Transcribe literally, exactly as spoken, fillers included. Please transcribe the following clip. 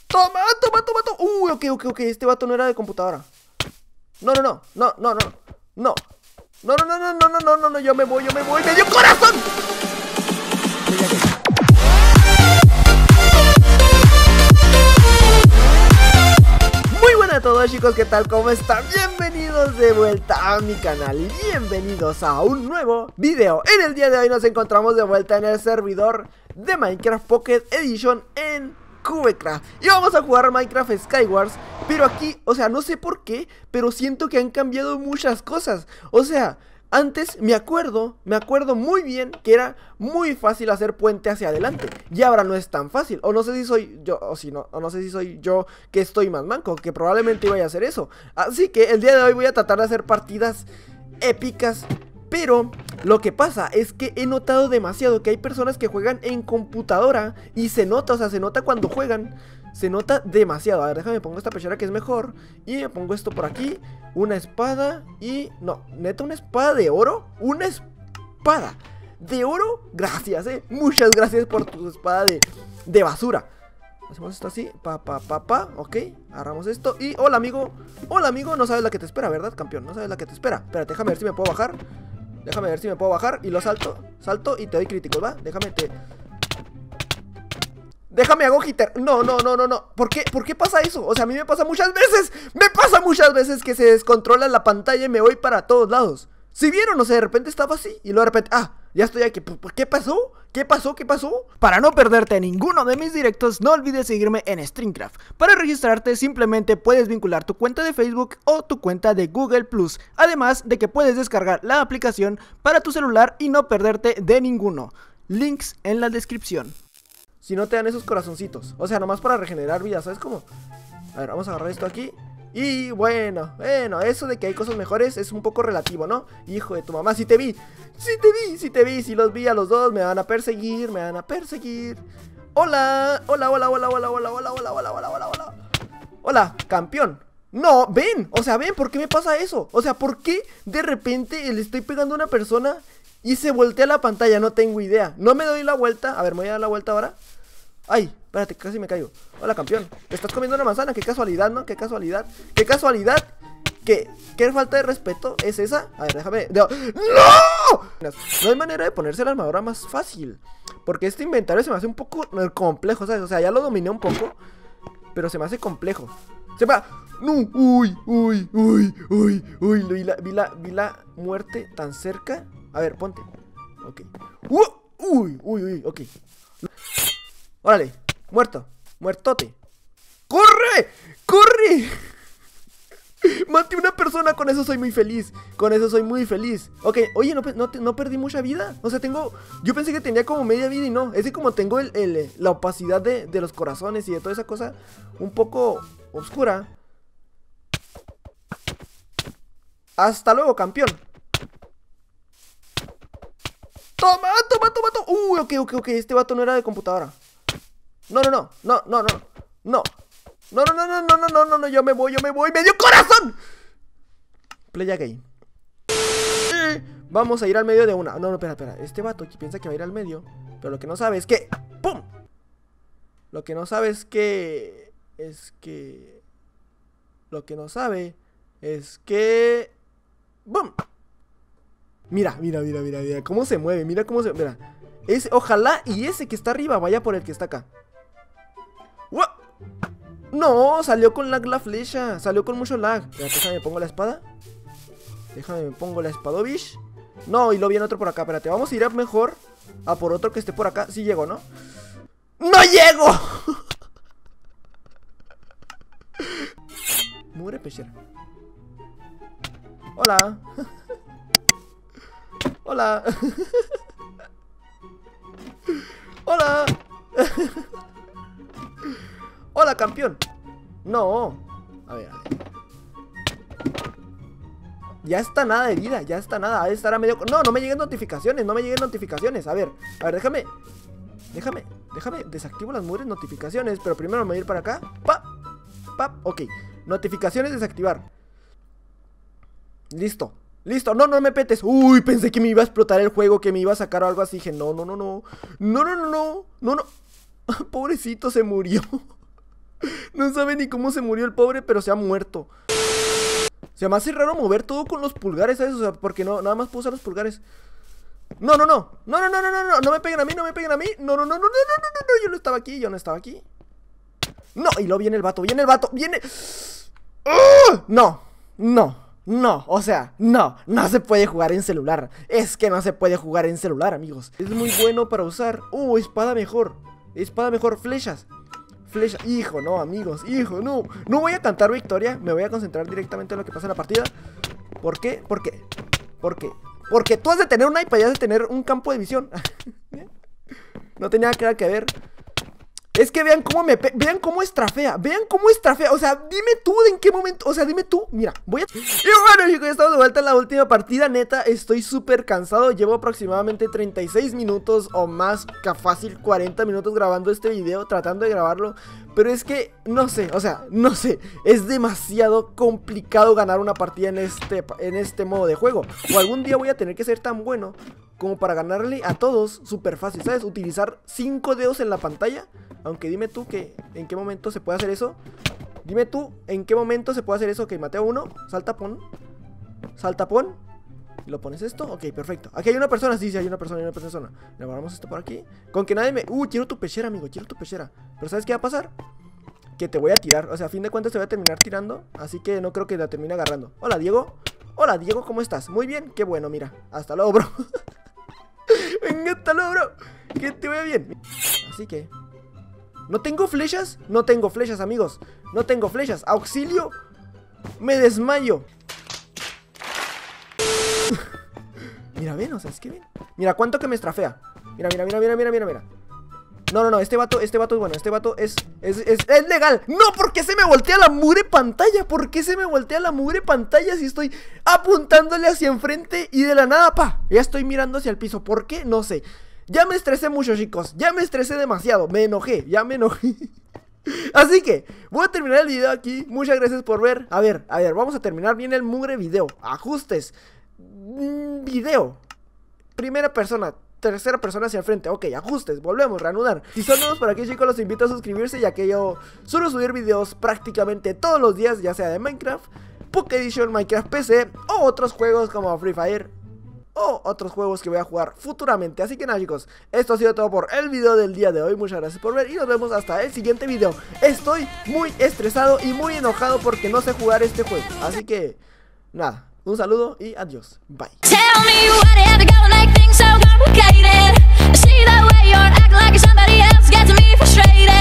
Toma, toma, toma, toma. Uy, ok, ok, ok. Este vato no era de computadora. No, no, no, no, no, no. No. No, no, no, no, no, no, no, no, no. Yo me voy, yo me voy. ¡Me dio corazón! Muy buenas a todos, chicos, ¿qué tal? ¿Cómo están? Bienvenidos de vuelta a mi canal y bienvenidos a un nuevo video. En el día de hoy nos encontramos de vuelta en el servidor de Minecraft Pocket Edition en Cubecraft y vamos a jugar Minecraft Skywars. Pero aquí, o sea, no sé por qué, pero siento que han cambiado muchas cosas. O sea, antes me acuerdo, me acuerdo muy bien que era muy fácil hacer puente hacia adelante. Y ahora no es tan fácil. O no sé si soy yo, o si no, o no sé si soy yo que estoy más manco, que probablemente vaya a hacer eso. Así que el día de hoy voy a tratar de hacer partidas épicas. Pero lo que pasa es que he notado demasiado que hay personas que juegan en computadora y se nota, o sea, se nota cuando juegan. Se nota demasiado. A ver, déjame, pongo esta pechera que es mejor. Y me pongo esto por aquí. Una espada y... No, neta, una espada de oro. Una espada de oro. Gracias, eh. Muchas gracias por tu espada de, de basura. Hacemos esto así. Pa, pa, pa, pa. Ok. Agarramos esto. Y hola, amigo. Hola, amigo. No sabes la que te espera, ¿verdad, campeón? No sabes la que te espera. Espérate, déjame ver si me puedo bajar. Déjame ver si me puedo bajar. Y lo salto. Salto y te doy críticos, ¿va? Déjame te... Déjame hago hitter. No, no, no, no, no. ¿Por qué? ¿Por qué pasa eso? O sea, a mí me pasa muchas veces. Me pasa muchas veces que se descontrola la pantalla y me voy para todos lados. ¿Sí vieron? O sea, de repente estaba así y luego de repente... Ah, ya estoy aquí. ¿Qué pasó? ¿Qué pasó? ¿Qué pasó? Para no perderte ninguno de mis directos, no olvides seguirme en Streamcraft. Para registrarte simplemente puedes vincular tu cuenta de Facebook o tu cuenta de Google Plus. Además de que puedes descargar la aplicación para tu celular y no perderte de ninguno. Links en la descripción. Si no te dan esos corazoncitos, o sea, nomás para regenerar vida, ¿sabes cómo? A ver, vamos a agarrar esto aquí. Y bueno, bueno, eso de que hay cosas mejores es un poco relativo, ¿no? Hijo de tu mamá, si te vi, si te vi, si te vi, si los vi a los dos, me van a perseguir, me van a perseguir. Hola, hola, hola, hola, hola, hola, hola, hola, hola, hola, hola, hola. Hola, campeón. No, ven, o sea, ven, ¿por qué me pasa eso? O sea, ¿por qué de repente le estoy pegando a una persona y se voltea la pantalla? No tengo idea. No me doy la vuelta, a ver, me voy a dar la vuelta ahora. Ay, espérate, casi me caigo. Hola, campeón. Estás comiendo una manzana, qué casualidad, ¿no? Qué casualidad. Qué casualidad. ¿Qué? ¿Qué falta de respeto es esa? A ver, déjame... ¡No! ¡No! No hay manera de ponerse la armadura más fácil. Porque este inventario se me hace un poco complejo, ¿sabes? O sea, ya lo dominé un poco, pero se me hace complejo. Se va... ¡No! ¡Uy! ¡Uy! ¡Uy! ¡Uy! ¡Uy! Vi la, vi la, vi la muerte tan cerca. A ver, ponte. Ok. ¡Uh! ¡Uy! ¡Uy! ¡Uy! Ok. Órale, muerto, muertote. ¡Corre! ¡Corre! Maté a una persona, con eso soy muy feliz. Con eso soy muy feliz. Ok, oye, no, no, no perdí mucha vida. O sea, tengo... Yo pensé que tenía como media vida y no. Es que como tengo el, el, la opacidad de, de los corazones y de toda esa cosa un poco oscura. Hasta luego, campeón. Toma, toma, toma, toma. Uy, ok, ok, ok. Este vato no era de computadora. No, no, no, no, no, no, no, no, no, no, no, no, no, no, no, no, yo me voy, yo me voy, ¡me dio corazón! Play game. Eh, vamos a ir al medio de una. No, no, espera, espera, este vato piensa que va a ir al medio, pero lo que no sabe es que... ¡Pum! Lo que no sabe es que... Es que... Lo que no sabe es que... ¡Bum! Mira, mira, mira, mira, mira, cómo se mueve, mira cómo se... Mira, es, ojalá y ese que está arriba vaya por el que está acá. ¡Wow! No, salió con lag la flecha. Salió con mucho lag. Espérate, déjame, me pongo la espada. Déjame, me pongo la espadovish. No, y lo viene otro por acá, espérate. Vamos a ir a mejor a por otro que esté por acá. Sí llego, ¿no? ¡No llego! Mugre pechera. Hola. Hola. Hola. Hola, campeón. No. A ver, a ver. Ya está nada de vida, ya está nada. Ha de estar a medio... No, no me lleguen notificaciones, no me lleguen notificaciones. A ver, a ver, déjame. Déjame, déjame, desactivo las mugres notificaciones. Pero primero me voy a ir para acá. Pa, pa, ok. Notificaciones desactivar. Listo. Listo, no, no me petes. Uy, pensé que me iba a explotar el juego, que me iba a sacar o algo así. Dije, no, no, no, no. No, no, no, no. No, no. Pobrecito, se murió. No sabe ni cómo se murió el pobre, pero se ha muerto. Se me hace raro mover todo con los pulgares, ¿sabes? O sea, porque no, nada más puedo usar los pulgares. No, no, no, no, no, no, no, no, no, no me peguen a mí, no me peguen a mí. No, no, no, no, no, no, no, no, yo no estaba aquí, yo no estaba aquí. No, y luego viene el vato, viene el vato, viene. ¡Uh! No, no, no, o sea, no, no se puede jugar en celular. Es que no se puede jugar en celular, amigos. Es muy bueno para usar. Uh, espada mejor, espada mejor, flechas. Flecha, hijo, no, amigos, hijo, no. No voy a cantar victoria, me voy a concentrar directamente en lo que pasa en la partida. ¿Por qué? ¿Por qué? ¿Por qué? Porque tú has de tener un iPad y has de tener un campo de visión. No tenía nada que ver. Es que vean cómo me... Vean cómo estrafea. Vean cómo estrafea. O sea, dime tú de en qué momento... O sea, dime tú. Mira, voy a... Y bueno, chicos, ya estamos de vuelta en la última partida. Neta, estoy súper cansado. Llevo aproximadamente treinta y seis minutos o más, que fácil cuarenta minutos grabando este video, tratando de grabarlo. Pero es que, no sé, o sea, no sé. Es demasiado complicado ganar una partida en este, en este modo de juego. O algún día voy a tener que ser tan bueno como para ganarle a todos súper fácil, ¿sabes? Utilizar cinco dedos en la pantalla. Aunque dime tú que en qué momento se puede hacer eso. Dime tú en qué momento se puede hacer eso. Ok, mateo uno, salta, pon. Salta, pon. ¿Y lo pones esto? Ok, perfecto. Aquí hay una persona, sí, sí, hay una persona, hay una persona. Le guardamos esto por aquí. Con que nadie me... Uh, quiero tu pechera, amigo, quiero tu pechera. Pero ¿sabes qué va a pasar? Que te voy a tirar, o sea, a fin de cuentas te voy a terminar tirando. Así que no creo que la termine agarrando. Hola, Diego. Hola, Diego, ¿cómo estás? Muy bien, qué bueno, mira. Hasta luego, bro. Venga, hasta luego, bro. Que te vaya bien. Así que... ¿No tengo flechas? No tengo flechas, amigos. No tengo flechas. ¡Auxilio! ¡Me desmayo! Mira, ven, o sea, es que ven. Mira, cuánto que me estrafea. Mira, mira, mira, mira, mira, mira, mira. No, no, no, este vato, este vato es bueno. Este vato es, es, es, es legal. No, ¿por qué se me voltea la mugre pantalla? ¿Por qué se me voltea la mugre pantalla si estoy apuntándole hacia enfrente y de la nada, pa? Ya estoy mirando hacia el piso. ¿Por qué? No sé. Ya me estresé mucho, chicos. Ya me estresé demasiado. Me enojé. Ya me enojé. Así que voy a terminar el video aquí. Muchas gracias por ver. A ver, a ver, vamos a terminar bien el mugre video. Ajustes. Video. Primera persona. Tercera persona hacia el frente. Ok, ajustes, volvemos, reanudar. Si son nuevos por aquí, chicos, los invito a suscribirse, ya que yo suelo subir videos prácticamente todos los días, ya sea de Minecraft, Poké Edition, Minecraft P C o otros juegos como Free Fire o otros juegos que voy a jugar futuramente. Así que nada, chicos, esto ha sido todo por el video del día de hoy. Muchas gracias por ver y nos vemos hasta el siguiente video. Estoy muy estresado y muy enojado porque no sé jugar este juego. Así que, nada, un saludo y adiós. Bye. Tell me why they had to go make things so complicated. I see the way you're acting like you're somebody else gets me frustrated.